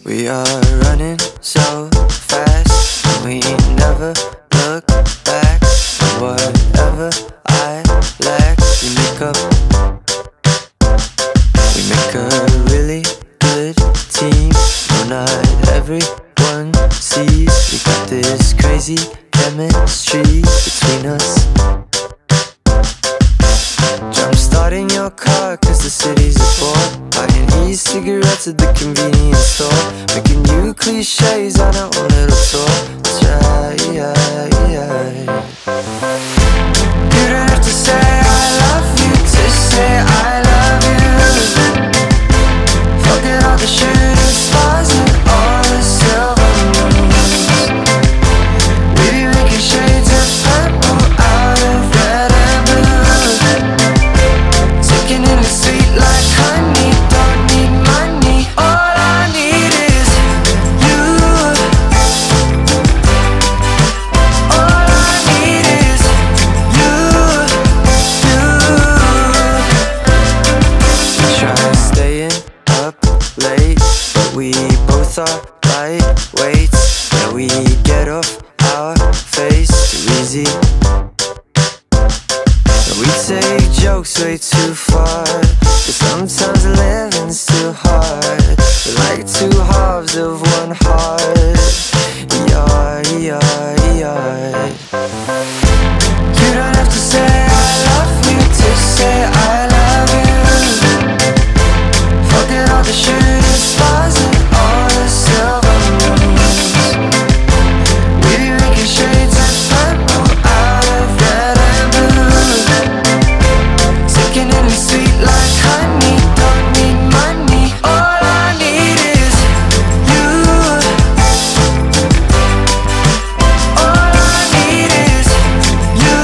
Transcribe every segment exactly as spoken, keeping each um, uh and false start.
We are running so fast, and we never look back. And whatever I lack, we make up. We make a really good team. No, not everyone sees we got this crazy chemistry between us. Jump starting your car cause the city's a bore. Buying e-cigarettes at the convenience store. Making new cliches on our own little tour. That's right, yeah, yeah. You don't have to say I love you to say I love you. Forget all the shooting stars and all the silver moons. We be making shades of purple out of red and blue. Taking in the sweet like honey. Don't need money, all I need is you. All I need is you, you. We try staying up late, but we both are lightweights. Yeah, we get off our face too easy. And we take jokes way too far, but sometimes living's too hard. We're like two halves of one heart. Yeah, yeah, yeah. You don't have to say I love you to say I love you. Forget all the shooting stars and all the silver moons. We be making shades of purple out of red and blue. Taking in the sweet like honey. Don't need money, all I need is you. All I need is you,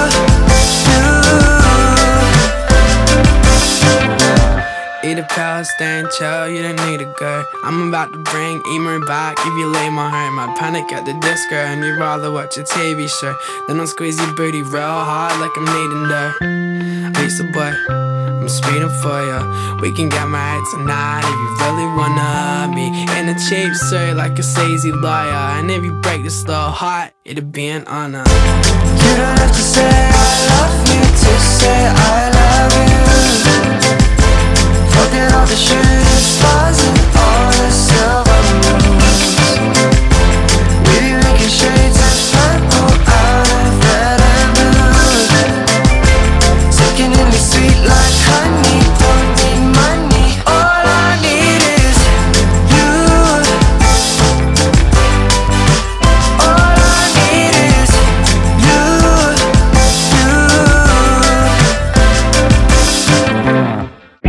you. Eat a pal, stand chill, you don't need to go. I'm about to bring emo back if you lay my home. I panic at the disco and you'd rather watch a T V show. Then I'll squeeze your booty real hard like I'm needing dough. Lisa boy, I'm speeding for ya. We can get married tonight if you really wanna be in a cheap suit like a sleazy lawyer. And if you break this little heart, it'd be an honor. You don't have to say I love you to say I love you. Forget all the shooting stars and all the silver moons. We be making shades of purple out of red and blue. Taking in the sweet like honey. Don't need money, all I need is you. All I need is you, you.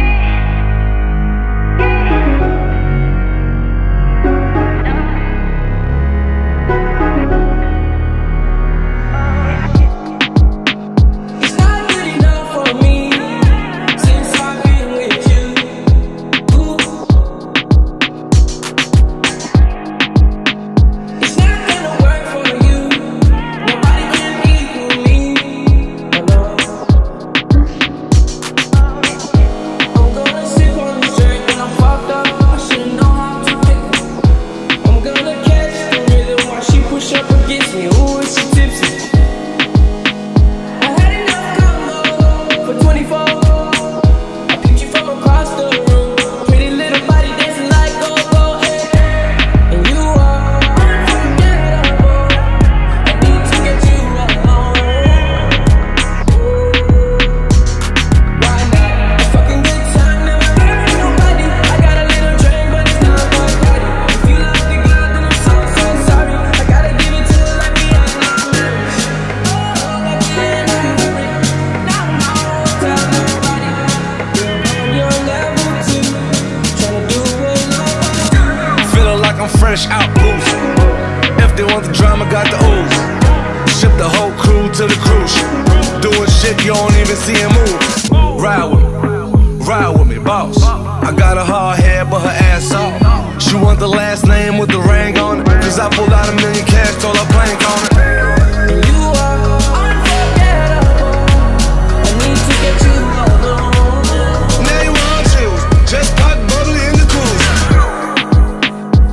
Fresh out booze. If they want the drama, got the ooze. Ship the whole crew to the cruise. Doing shit you don't even see him move. Ride with me, ride with me, boss. I got a hard head, but her ass off. She want the last name with the ring on it. Cause I pulled out a million cash, told her plank on it. And you are unforgettable. I need to get you alone. Now you want you, just pop bubbly in the cruise.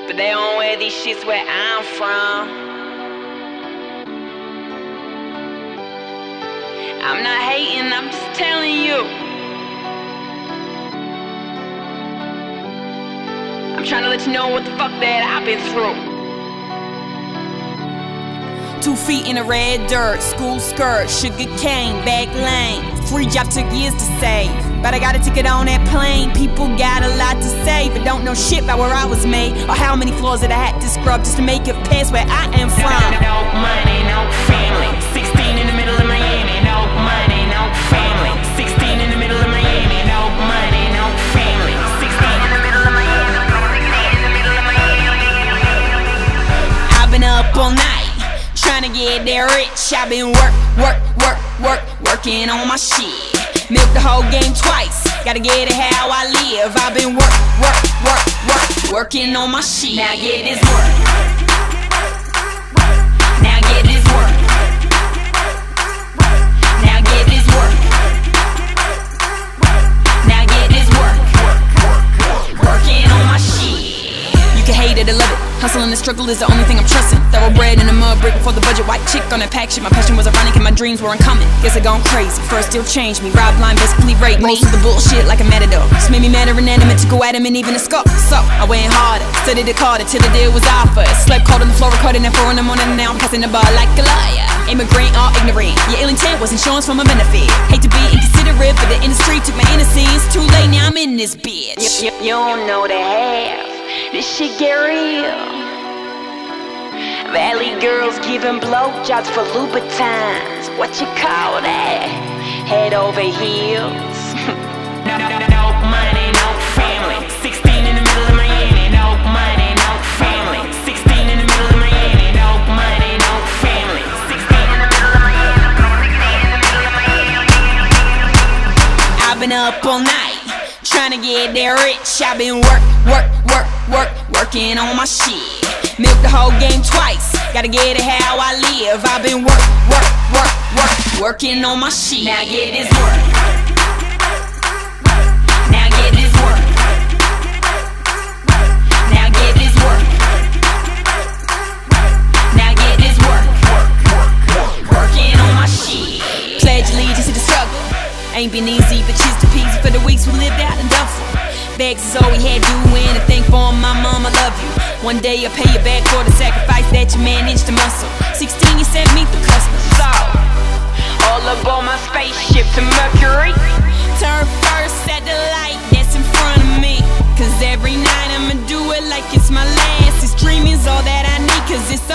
but they don't wear these shits where I'm from. I'm not hating, I'm just telling you. I'm trying to let you know what the fuck that I've been through. Two feet in the red dirt, school skirt, sugar cane, back lane. Free job took years to save, but I got a ticket on that plane. People got a lot to say, but don't know shit about where I was made, or how many floors that I had to scrub just to make it past where I am from. No, no, no money, no family. Sixteen in the middle of Miami. No money, no family. Sixteen in the middle of Miami. No money, no family. Sixteen in the middle of Miami. In the middle of Miami. I've been up all night trying to get that rich. I've been work, work, work, work, working on my shit. Milk the whole game twice, gotta get it how I live. I've been work, work, work, work, working on my shit. Now get this work. Now get this work. Now get this work. Now get this work. Working on my shit. You can hate it or love it. Hustle and the struggle is the only thing I'm trusting. Thoroughbred in a mud brick before the budget. White chick on that pack shit. My passion was ironic and my dreams were uncommon. Guess I gone crazy. First still changed me. Rob line basically raped me. Most of the bullshit like a matador. Just made me mad or inanimate to go at him and even a skull. So I went harder, studied it harder till the deal was offered. Slept cold on the floor, recording at four in the morning. And now I'm passing the bar like a liar. Immigrant or ignorant, your ill intent was insurance for my benefit. Hate to be inconsiderate, but the industry took my innocence. Too late, now I'm in this bitch. You, you, you don't know the half. This shit get real. Valley girls giving blowjobs for Louboutins. What you call that? Head over heels. No, no, no, no money, no family. Sixteen in the middle of Miami. No money, no family. Sixteen in the middle of Miami. No money, no family. Sixteen in the middle of Miami. I've been up all night trying to get that rich. I've been work, work, work, work, working on my shit. Milk the whole game twice, gotta get it how I live. I've been work, work, work, work, working on my shit. Now get this work. Now get this work. Now get this work. Now get this work. Working on my shit. Pledge allegiance to the struggle. Ain't been easy, but cheese to peasy for the weeks we lived out in Duffel. Bags is all we had doing, and thank for my mom, I love you. One day I'll pay you back for the sacrifice that you managed to muscle. Sixteen, you sent me through customs. So, all aboard my spaceship to Mercury. Turn first at the light that's in front of me. Cause every night I'ma do it like it's my last. This dream is all that I need, cause it's